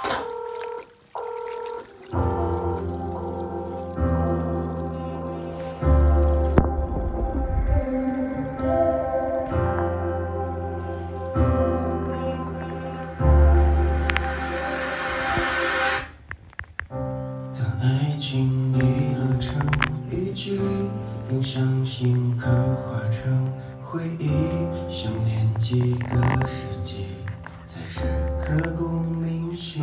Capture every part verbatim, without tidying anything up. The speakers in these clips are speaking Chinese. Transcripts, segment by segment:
爱情已落成一句，用伤心刻画成回忆，想念几个世纪，才是刻骨铭心。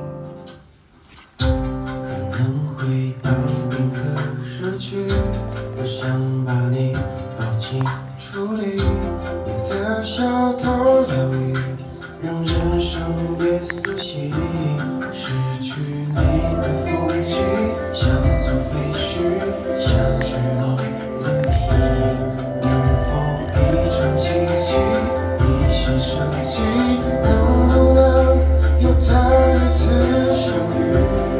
若能回到冰河时期，多想把你抱紧处理，你的小头疗愈，让人生别苏醒。失去你的风景，像座废墟，像失落了你。能否一场奇迹，一线生机，能不能又再一次相遇？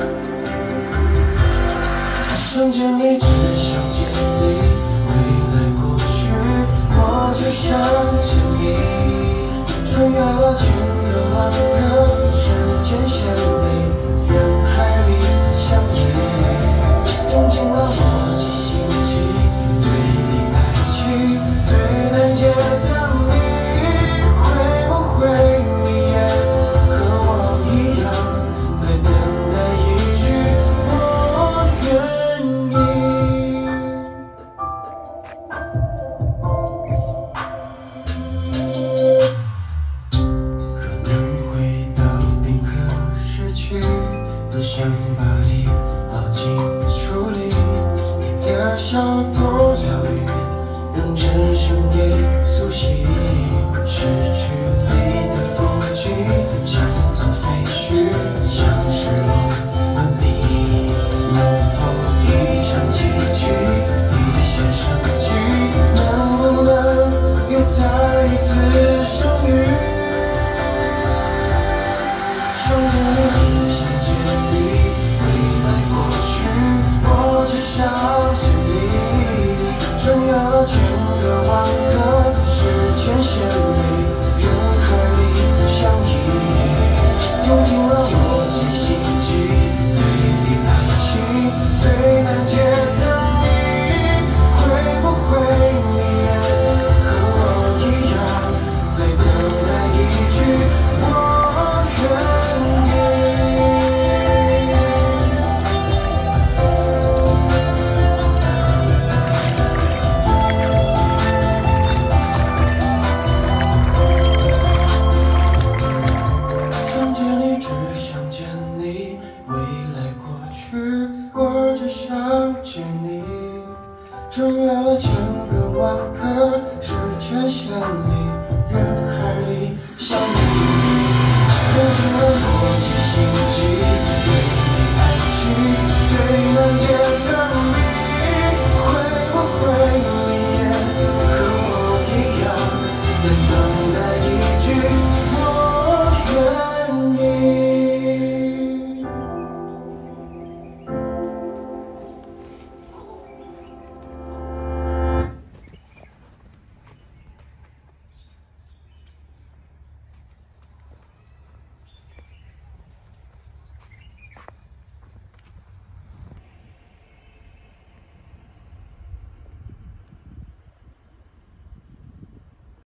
想见你，只想见你，未来过去，我只想见你。穿越了千个万个时间线里，人海里相依，用尽了逻辑心机，对你爱情最难解的谜，会不会你也和我一样，在等待一句我愿意？若能回到冰河时期，多想把你抱紧处理，你的小头疗愈，让人生也苏醒。